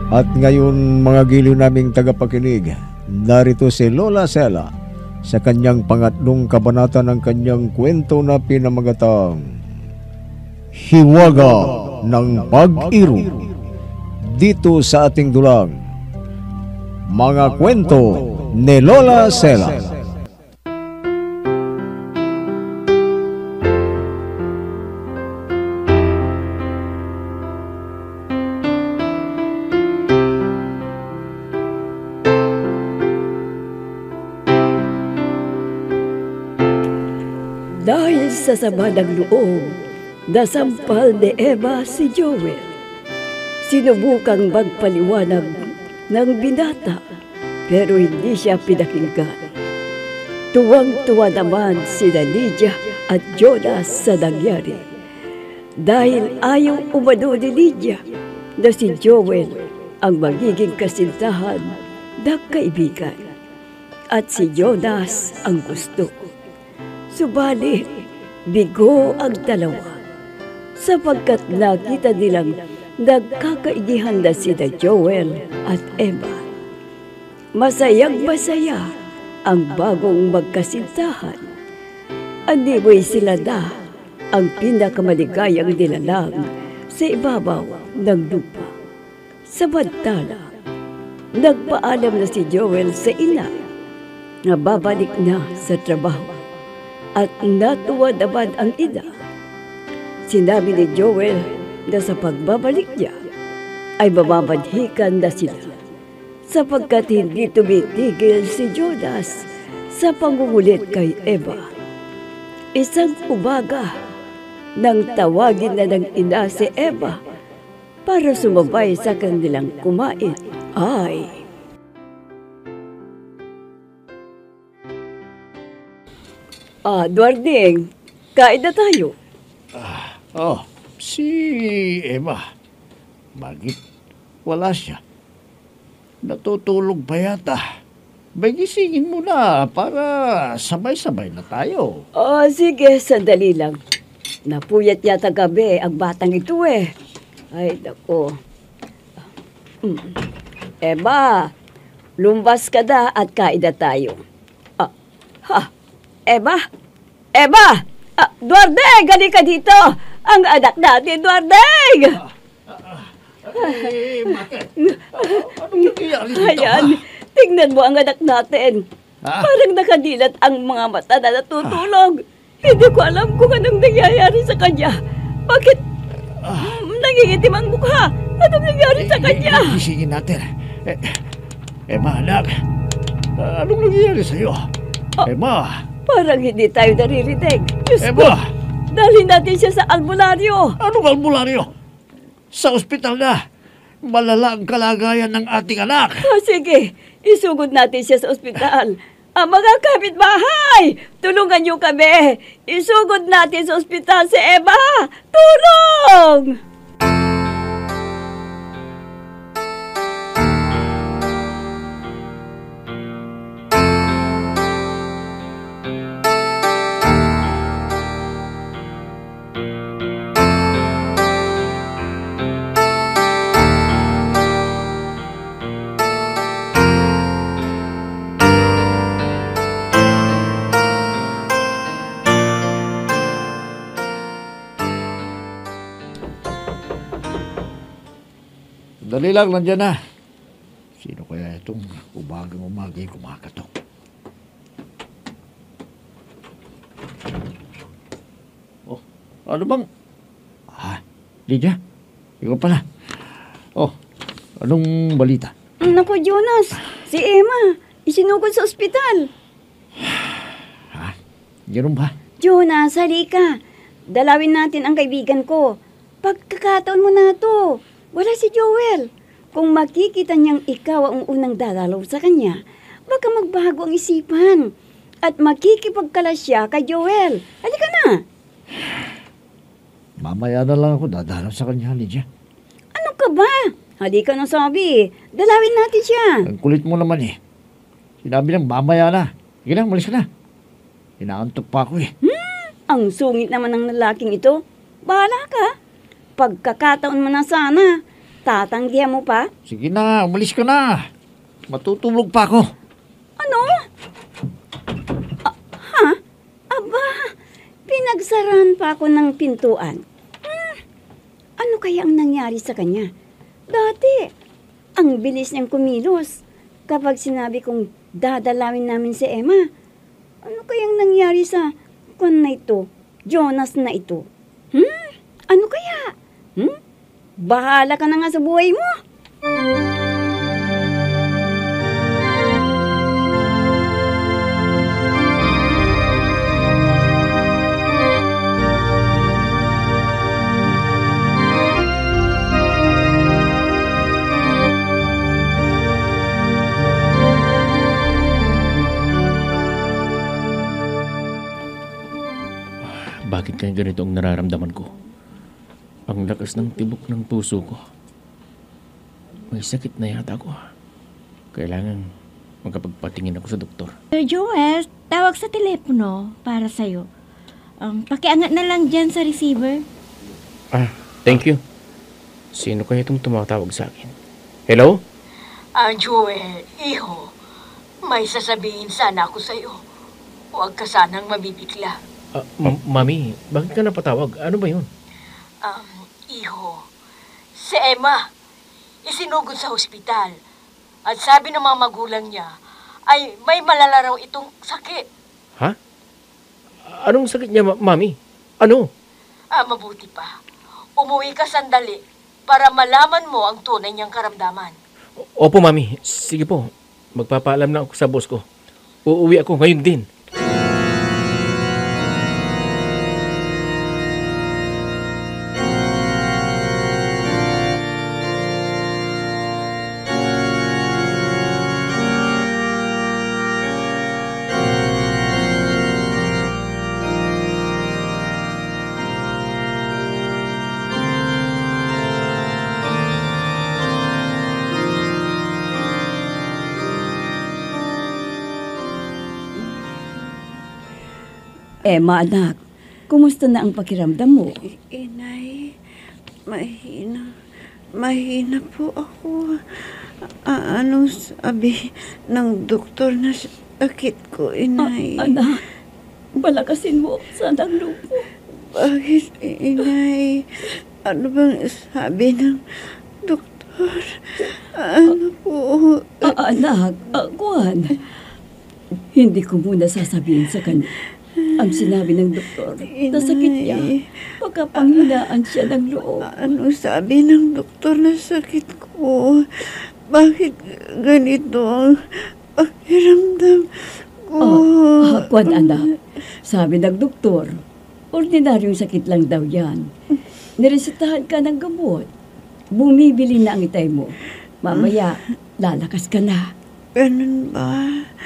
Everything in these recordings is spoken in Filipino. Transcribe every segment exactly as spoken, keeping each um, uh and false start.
At ngayon mga giliw naming tagapakinig, narito si Lola Sela sa kanyang pangatlong kabanata ng kanyang kwento na pinamagatang Hiwaga ng Pag-irog, dito sa ating dulang Mga Kwento ni Lola Sela. Dahil sa sama ng loob, nasampal ni Eva si Joel. Sinubukang magpaliwanag ng binata, pero hindi siya pinakinggan. Tuwang-tuwa naman sina Lydia at Jonas sa nangyari. Dahil ayaw umano ni Lydia na si Joel ang magiging kasintahan ng kaibigan. At si Jonas ang gusto. Subalit, bigo ang dalawa sapagkat nakita nilang nagkakaigihan na sina Joel at Emma. Masayang masaya ang bagong magkasintahan. Animoy sila na ang pinakamaligayang nilalang sa ibabaw ng lupa. Samantala, nagpaalam na si Joel sa ina na babalik na sa trabaho. At natuwa naman ang ina. Sinabi ni Joel na sa pagbabalik niya ay mamamadhikan na sila sapagkat hindi tumitigil si Jonas sa pangungulit kay Eva. Isang umaga nang tawagin na ng ina si Eva para sumabay sa kanilang kumain ay Ah, Duarding, kain na tayo. Ah, oh, si Emma. Bakit wala siya? Natutulog pa yata. May gisingin mo na para sabay-sabay na tayo. Oh, sige, sandali lang. Napuyat yata gabi ang batang ito eh. Ay, naku. Mm. Emma, lumbas ka na at kain na tayo. Ah, ha? Eva? Eva! Ah, Duardeng! Gali ka dito! Ang anak natin, Duardeng! Eh, bakit? Anong nangyayari dito? Ayan, tingnan mo ang anak natin. Ha? Parang nakadilat ang mga mata na natutulog. Hindi ko alam kung anong nangyayari sa kanya. Bakit mm, nangingitim ang mukha? Anong nangyayari sa kanya? Eh, gisingin natin. Eh, Emma, anak. ah, Anong nangyayari sa'yo? Oh. Emma! Parang hindi tayo naririnig. Diyos ko, Emma! dalhin natin siya sa albularyo. Anong albularyo? Sa ospital na. Malala ang kalagayan ng ating anak. Oh, sige, isugod natin siya sa ospital. Ang mga kapitbahay, tulungan niyo kami. Isugod natin sa ospital si Eva. Tulong! Dali lang, nandyan na. Sino kaya itong umagang umagi kumakatok? Oh, ano bang... Ah, Lydia, ikaw pala. Oh, anong balita? Naku, Jonas, si Emma, isinugod sa ospital. Ha? Ganun ba? Jonas, halika. Dalawin natin ang kaibigan ko. Pagkakataon mo na to. Wala si Joel. Kung makikita niyang ikaw ang unang dadalaw sa kanya, baka magbago ang isipan. At makikipagkala siya kay Joel. Halika na. Mamaya na lang ako dadalaw sa kanya, Lydia. Ano ka ba? Halika na sabi. Dalawin natin siya. Ang kulit mo naman eh. Sinabi lang mamaya na. Sige na, malis ka na. Inaantok pa ako eh. Hmm, ang sungit naman ng lalaking ito. Bahala ka. Pagkakataon mo na sana. Tatanggihan mo pa? Sige na, umalis ka na. Matutulog pa ako. Ano? Ah, ha? Aba, pinagsarahan pa ako ng pintuan. Hmm, ano kaya ang nangyari sa kanya? Dati, ang bilis niyang kumilos kapag sinabi kong dadalawin namin si Emma. Ano kayang nangyari sa kwan na ito, Jonas na ito? Hmm? Ano kaya? Hmm? Bahala ka na nga sa buhay mo. Bakit kaya ganito ang nararamdaman ko? Ang lakas ng tibok ng puso ko. May sakit na yata ako. Kailangan magkapagpatingin ako sa doktor. Sir Joel, tawag sa telepono para sa'yo. Um, pakiangat na lang dyan sa receiver. Ah, thank you. Sino kaya itong tumatawag sa akin? Hello? Ah, Joel, iho, may sasabihin sana ako sa'yo. Huwag ka sanang mabibigla. Ah, ma- Mami, bakit ka napatawag? Ano ba yun? Um, iho, si Emma, isinugod sa ospital. At sabi ng mga magulang niya, ay may malala raw itong sakit. Ha? Anong sakit niya, ma- Mami? Ano? Ah, mabuti pa. Umuwi ka sandali para malaman mo ang tunay niyang karamdaman. O- Opo, Mami. Sige po. Magpapaalam na ako sa boss ko. Uuwi ako ngayon din. Emma, anak, kumusta na ang pakiramdam mo? Inay, mahina. Mahina po ako. A- anong sabi ng doktor na sakit ko, inay? Ah, anak, palakasin mo sa lupo. Bakit, inay? Ano bang sabi ng doktor? Ano po? Ah, anak, ah, Juan, hindi ko muna sasabihin sa kanya ang sinabi ng doktor na sakit niya. Pagkapanghinaan siya ng loob. Ano sabi ng doktor na sakit ko? Bakit ganito ang pakiramdam ko? Ah, Juan, anak, sabi ng doktor, ordinaryong sakit lang daw yan. Niresetahan ka ng gamot. Bumibili na ang itay mo. Mamaya, lalakas ka na. Ganun ba?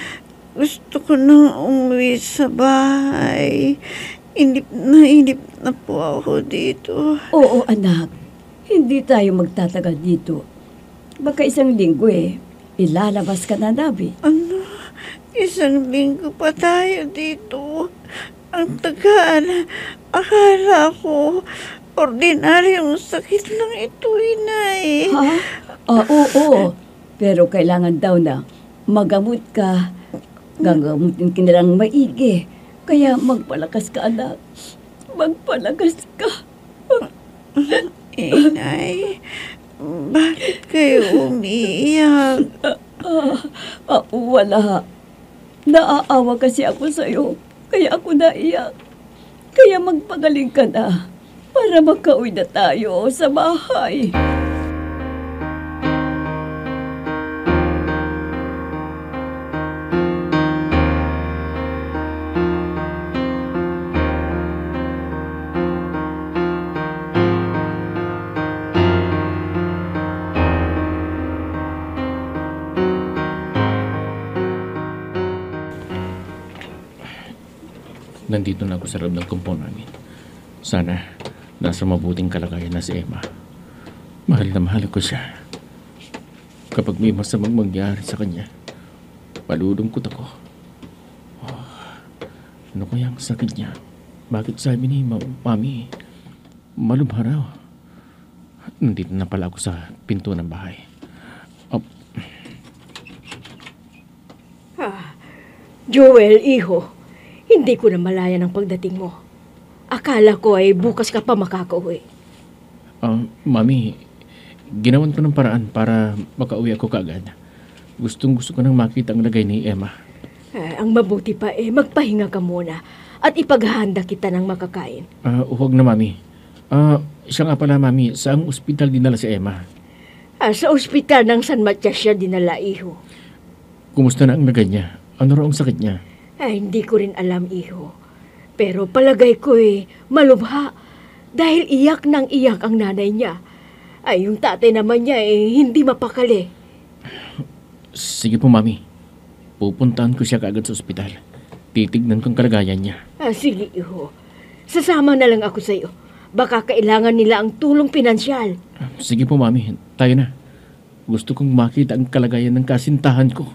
Gusto ko nang umuwi sa bahay. Inip na inip na po ako dito. Oo, anak. Hindi tayo magtatagal dito. Baka isang linggo eh, ilalabas ka na nabi. Ano? Isang linggo pa tayo dito. Ang tagal. Akala ko, ordinaryong sakit lang ito, inay. Ha? Ah, oo. Pero kailangan daw na magamot ka. Gagamutin ka nilang maigi. Kaya magpalakas ka, anak. Magpalakas ka. Inay, bakit kayo umiiyak? Ah, ah, wala. Naaawa kasi ako sa'yo. Kaya ako naiyak. Kaya magpagaling ka na. Para makauwi na tayo sa bahay. Nandito na ako sa loob ng compound namin. Sana nasa mabuting kalagayan na si Emma. Mahal na mahal ko siya. Kapag may masamang mangyari sa kanya, malulungkot ako. Oh, ano kaya ang sakit niya? Bakit sabi ni Ma- Mami, malubha raw? Nandito na pala ako sa pinto ng bahay. Oh, Joel, iho, hindi ko na malaya ng pagdating mo. Akala ko ay bukas ka pa makakauwi. ah, Mami, ginawan ko ng paraan para makauwi ako kaagad. Gustong gusto ko nang makita ang lagay ni Emma. Eh, ang mabuti pa eh, magpahinga ka muna at ipaghahanda kita ng makakain. Ah, huwag na, Mami. Ah, siya nga pala, Mami, saang ospital dinala si Emma? Ah, sa ospital ng San Matias siya dinala, iho. Kumusta na ang lagay niya? Ano raw ang sakit niya? Ay, hindi ko rin alam, iho. Pero palagay ko eh, malubha. Dahil iyak ng iyak ang nanay niya. Ay, yung tatay naman niya eh, hindi mapakali. Sige po, Mami. Pupuntahan ko siya kaagad sa ospital. Titignan kong kalagayan niya. Ah, sige, iho. Sasama na lang ako sa iyo. Baka kailangan nila ang tulong pinansyal. Sige po, Mami. Tayo na. Gusto kong makita ang kalagayan ng kasintahan ko.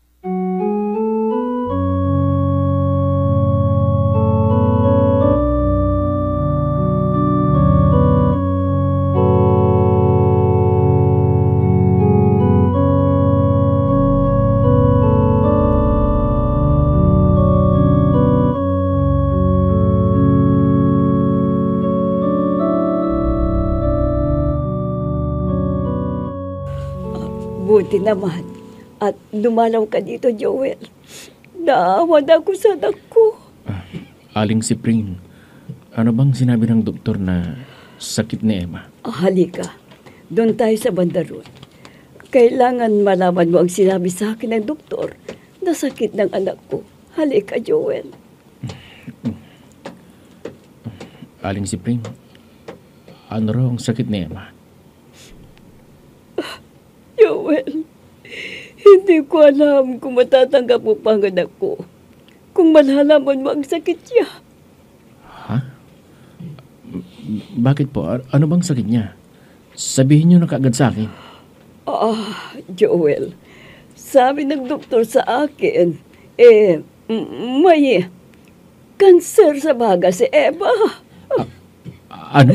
Buti naman. At dumalaw ka dito, Joel. Naawa na ako sa anak ko. Aling si Pring, ano bang sinabi ng doktor na sakit ni Emma? Ah, halika. Doon tayo sa bandaron. Kailangan malaman mo ang sinabi sa akin ng doktor na sakit ng anak ko. Halika, Joel. Aling si Pring, ano raw ang sakit ni Emma? Joel, hindi ko alam kung matatanggap mo pa ang anak ko. Kung malalaman mo ang sakit niya. Ha? Bakit po? A- Ano bang sakit niya? Sabihin niyo na kaagad sa akin. Ah, Joel, sabi ng doktor sa akin, eh, m- may kanser sa baga si Eva. A- Ano?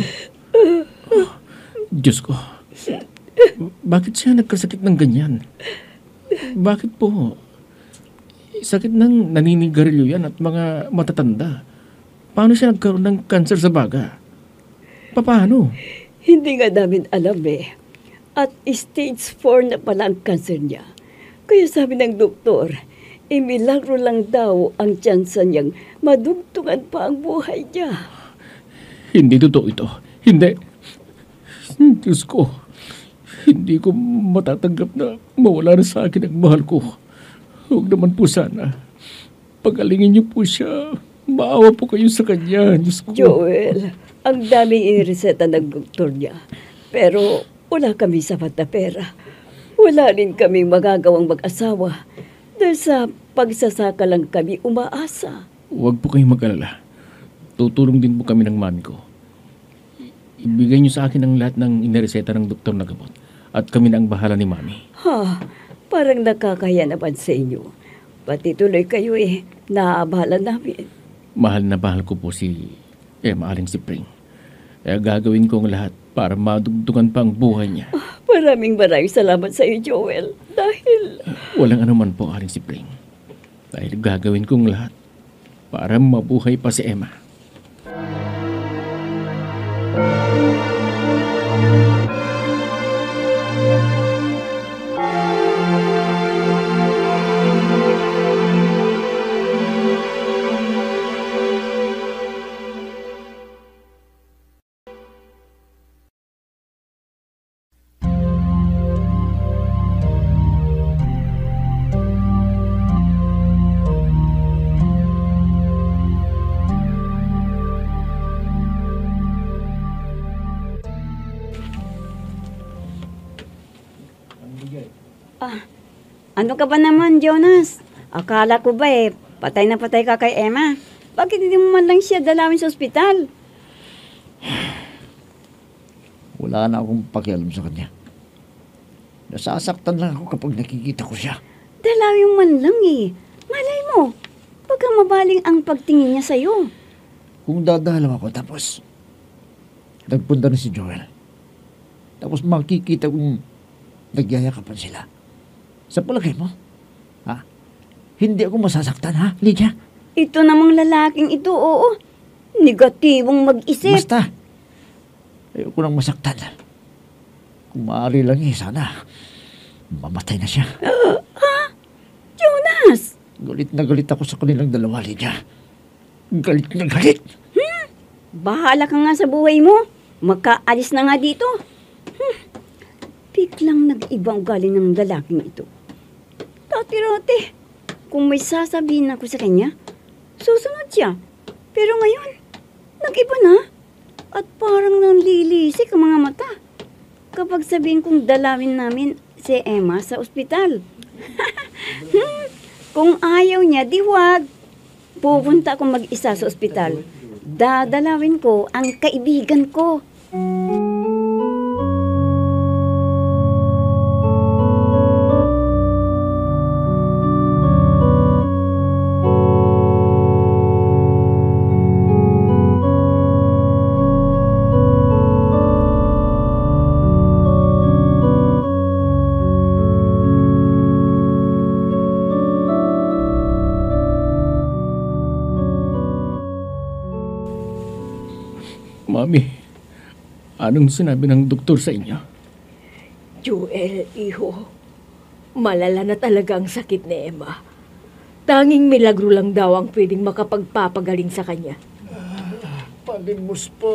Diyos ko. Bakit siya nagkasakit ng ganyan? Bakit po? Sakit ng naninigarilyo yan at mga matatanda. Paano siya nagkaroon ng cancer sa baga? Paano? Hindi nga namin alam eh. At stage four na pala ang cancer niya. Kaya sabi ng doktor, eh milagro lang daw ang tsansa niyang madugtungan pa ang buhay niya. Hindi totoo ito. Hindi. Diyos ko. Hindi ko matatanggap na mawala na sa akin ang mahal ko. Huwag naman po sana. Pagalingin niyo po siya. Maawa po kayo sa kanya. Diyos ko. Joel, ang daming inireseta ng doktor niya. Pero wala kami sapat na pera. Wala rin kaming magagawang mag-asawa. Dahil sa pagsasaka lang kami umaasa. Huwag po kayong mag-alala. Tutulong din po kami ng mami ko. Ibigay niyo sa akin ang lahat ng inireseta ng doktor na gamot. At kami na ang bahala ni mami. Ha, parang nakakaya naman sa inyo. Pati tuloy kayo eh, naaabala namin. Mahal na mahal ko po si Emma, Aling si Pring. Kaya gagawin ko ang lahat para madugtungan pa ang buhay niya. Maraming maraming salamat sa iyo, Joel. Dahil... Walang anuman po, Aling si Pring. Dahil gagawin ko ang lahat para mabuhay pa si Emma. Ano ka ba naman, Jonas? Akala ko ba eh, patay na patay ka kay Emma. Bakit hindi mo man lang siya dalawin sa ospital? Wala na akong pakialam sa kanya. Nasasaktan lang ako kapag nakikita ko siya. Dalawin man lang eh. Malay mo, baka mabaling ang pagtingin niya sa'yo. Kung dadalam ako tapos nagpunta na si Joel, Tapos makikita kong nagyayakapan sila. Sa palagay mo, ha? Hindi ako masasaktan, ha, Lydia? Ito namang lalaking ito, oo. Negatibong mag-isip. Basta, ayoko nang masaktan. Kung maaari lang eh, sana mamatay na siya. Jonas! Galit na galit ako sa kanilang dalawa, Lydia. Galit na galit. Bahala ka nga sa buhay mo. Magkaalis na nga dito. Hmm. Biglang nag-ibang ugali ng lalaking ito. Dati-rati, kung may sasabihin ako sa kanya, susunod siya. Pero ngayon, nag-iba na. At parang nanlilisik ang mga mata. Kapag sabihin kong dalawin namin si Emma sa ospital. Hmm. Kung ayaw niya, di wag. Pupunta akong mag-isa sa ospital. Dadalawin ko ang kaibigan ko. Mami, anong sinabi ng doktor sa inyo? Joel, iho, malala na talaga ang sakit ni Emma. Tanging milagro lang daw ang pwedeng makapagpapagaling sa kanya. Palimos po.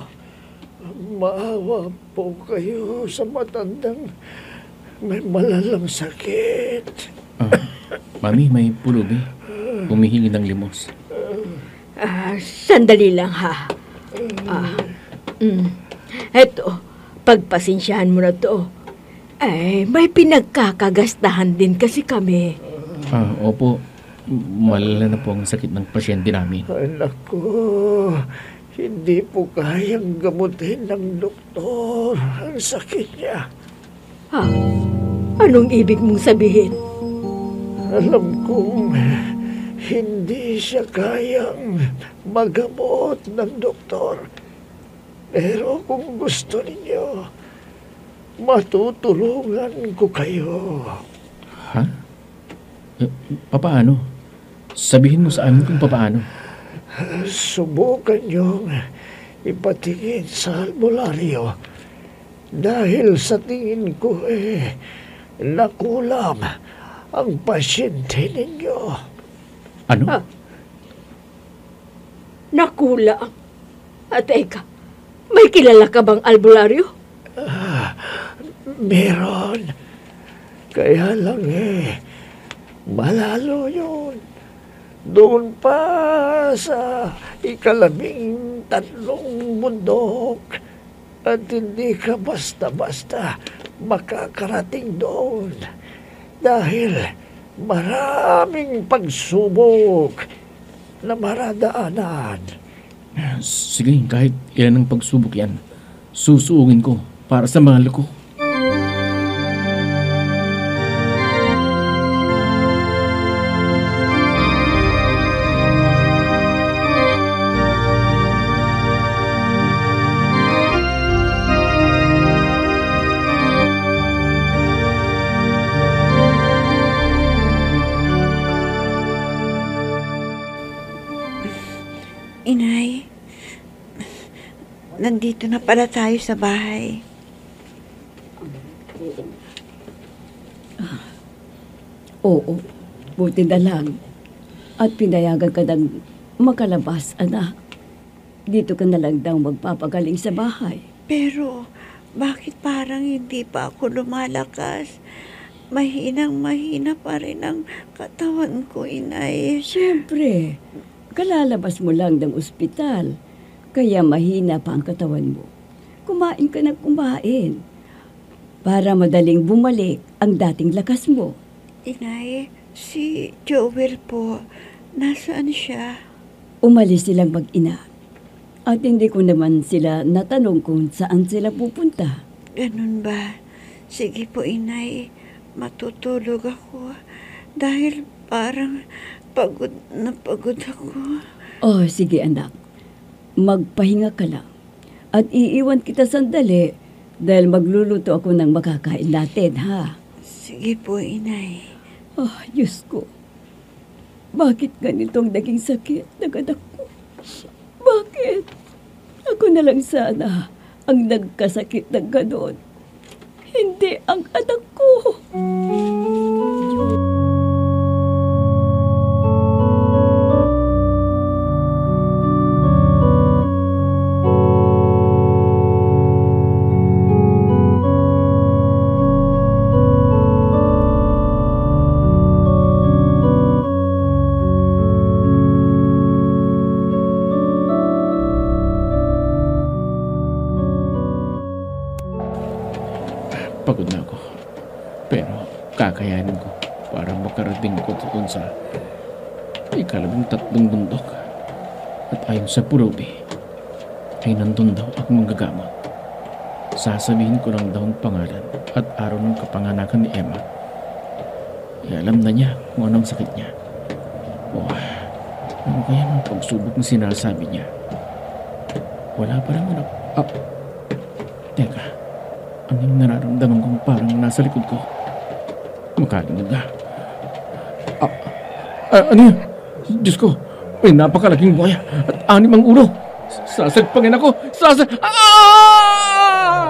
Maawa po kayo sa matandang may malalang sakit. Ah, Mami, may pulubi. Humihingi ng limos. Ah, sandali lang ha. Ah, mm. Eto, pagpasensyahan mo na to. Ay, may pinagkakagastahan din kasi kami. Ah, opo. Malala na po ang sakit ng pasyente namin. Anak ko, hindi po kayang gamutin ng doktor ang sakit niya. Ha? Anong ibig mong sabihin? Alam kong hindi siya kayang magamot ng doktor. Pero kung gusto ninyo, matutulungan ko kayo. Ha? Eh, papaano? Sabihin mo sa amin kung papaano. Subukan niyong ipatingin sa albularyo. Dahil sa tingin ko eh, nakulam ang pasyente ninyo. Ano? Ah, nakulang. At eka, may kilala ka bang albularyo? Ah, meron. Kaya lang eh, malalo yun. Doon pa sa ikalabing tatlong bundok. At hindi ka basta-basta makakarating doon. Dahil maraming pagsubok na maradaanan. Sige, kahit ilan ang pagsubok yan, susuungin ko para sa mahal ko. Inay, nandito na pala tayo sa bahay. Oo, buti na lang. At pinayagan ka ng makalabas, anak. Dito ka na lang daw magpapagaling sa bahay. Pero, bakit parang hindi pa ako lumalakas? Mahinang mahina pa rin ang katawan ko, inay. Siyempre, kalalabas mo lang ng ospital, kaya mahina pa ang katawan mo. Kumain ka na kumain para madaling bumalik ang dating lakas mo. Inay, si Joel po, nasaan siya? Umalis silang mag-ina at hindi ko naman sila natanong kung saan sila pupunta. Ganun ba? Sige po, inay, matutulog ako dahil parang pagod na pagod ako. Oh, sige anak. Magpahinga ka lang. At iiwan kita sandali Dahil magluluto ako ng makakain natin, ha? Sige po, inay. Ah, Diyos ko. Bakit ganitong naging sakit ng anak ko? Bakit? Ako na lang sana ang nagkasakit ng ganon. Hindi ang anak ko. Pagod na ako. Pero kakayanin ko para makarating ko doon sa ikalabing tatlong bundok. At ayon sa Purobi, ay nandun daw ang manggagamot. Sasabihin ko lang daw ang pangalan at araw ng kapanganakan ni Emma. E alam na niya kung anong sakit niya. O ano kaya ang pagsubok na sinasabi niya? Wala pa rin anak. Ah, teka. Anong nararamdaman kong parang nasa likod ko? Makalimod na. Ah, ah, ano yun? Diyos ko, may napakalaking buhaya at anim ang ulo. Sasagpangin ako! Sasag... Ah!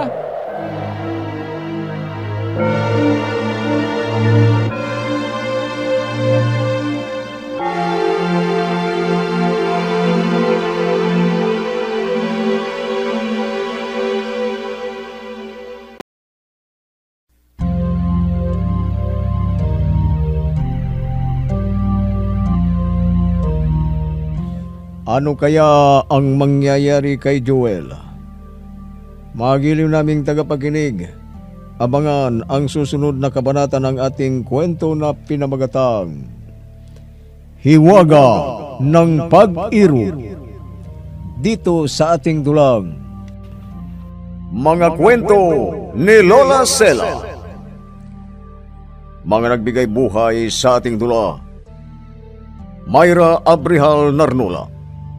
Ano kaya ang mangyayari kay Joel? Magiliw naming tagapakinig, abangan ang susunod na kabanata ng ating kwento na pinamagatang Hiwaga ng Pag-irog, dito sa ating dulang Mga Kwento ni Lola Sela. Mga nagbigay buhay sa ating dula: Myra Abrihal Narnula,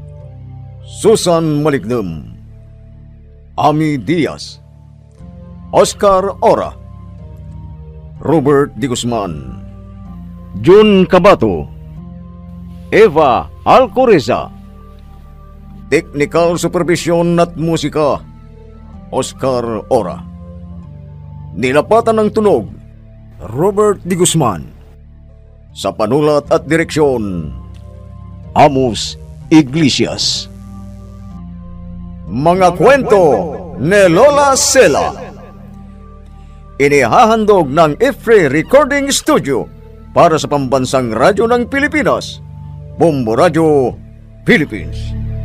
Susan Malignem, Ami Diaz, Oscar Ora, Robert Di Guzman, Jun Cabato, Eva Alcoreza. Technical Supervision at Musika, Oscar Ora. Nilapatan ng tunog, Robert Di Guzman. Sa panulat at direksyon, Amos Iglesias. Mga Kwento ni Lola Sela. Inihahandog ng Ifre Recording Studio para sa pambansang radyo ng Pilipinas, Bombo Radio, Philippines.